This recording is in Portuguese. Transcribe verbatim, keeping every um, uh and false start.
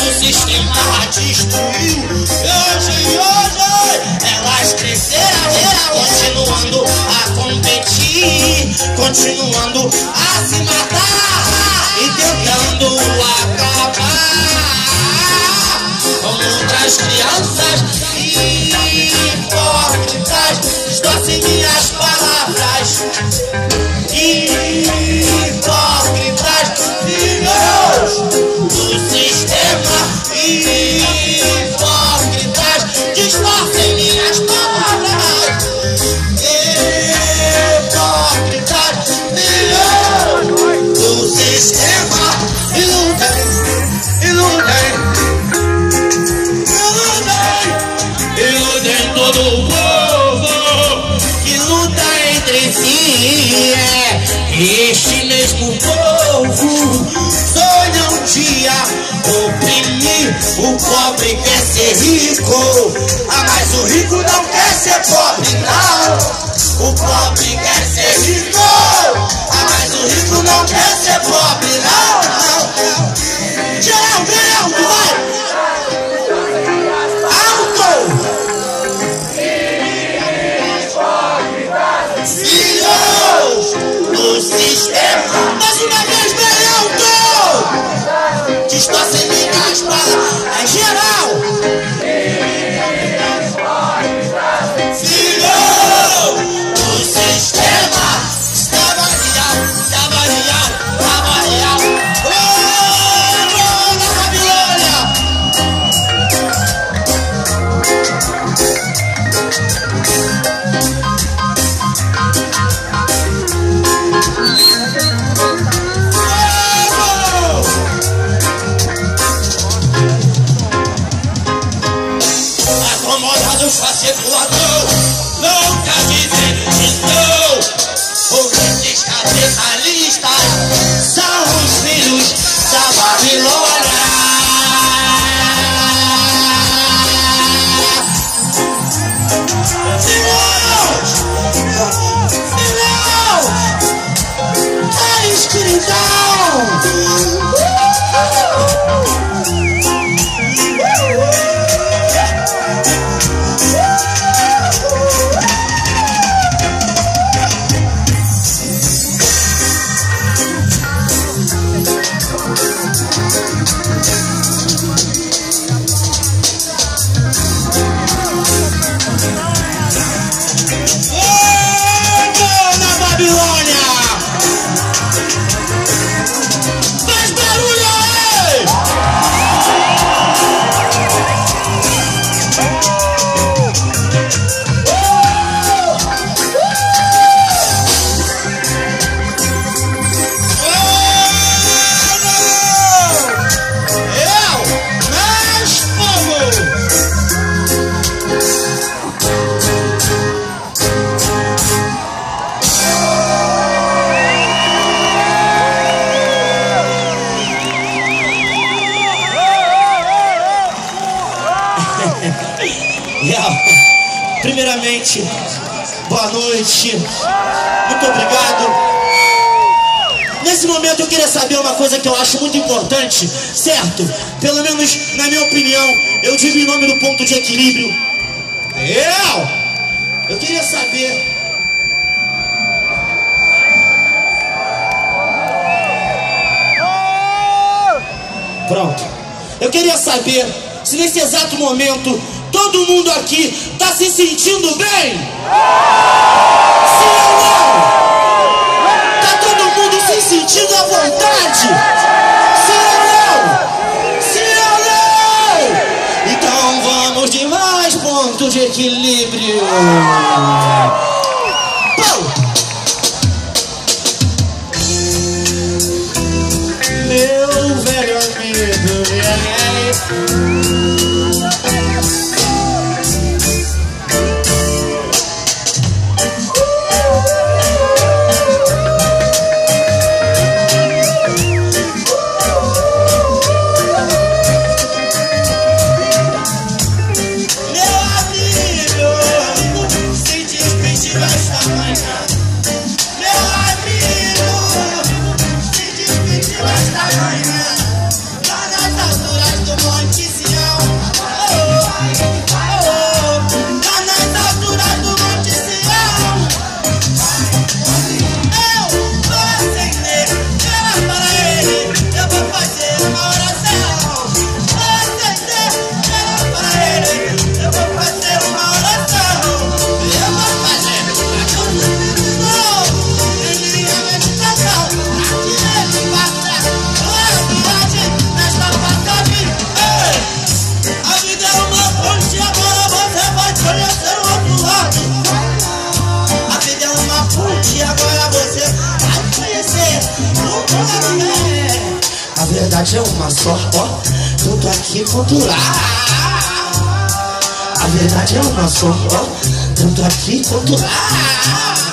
o sistema destruiu. E hoje, hoje, elas cresceram, continuando a competir, continuando a se matar e tentando acabar com outras crianças hipócritas. Distorcem minhas palavras, hipócritas, filhos do sistema, hipócritas, distorcem minhas palavras, hipócritas, filhos do sistema, iludem, iludem, iludem, iludem todo o povo que luta entre si. É este mesmo povo sonha um dia oprimir. O pobre quer ser rico, ah, mas o rico não quer ser pobre, não. O pobre quer ser rico, ah, mas o rico não quer ser pobre, não, não. Geral, geral, vai! Do sistema, mais uma vez bem alto, distorcem minhas palavras, é geral. Filho do sistema, estava real, estava real, estava real. Oh, na Babilônia. Acomodados fazer voador, nunca dizendo que não. Os grandes capitalistas são os filhos da Babilônia. Filhos, filhos da escuridão. Primeiramente, boa noite, muito obrigado. Nesse momento eu queria saber uma coisa que eu acho muito importante, certo? Pelo menos na minha opinião, eu digo em nome do ponto de equilíbrio. Eu, eu queria saber... Pronto. Eu queria saber se nesse exato momento todo mundo aqui tá se sentindo bem? Sim ou não? Tá todo mundo se sentindo à vontade? Sim ou não? Sim ou não? Então vamos de mais pontos de equilíbrio. Pau! Meu velho amigo, Lá nas alturas do monte verdade é uma só, ó, tanto aqui quanto lá. A verdade é uma só, ó, tanto aqui quanto lá.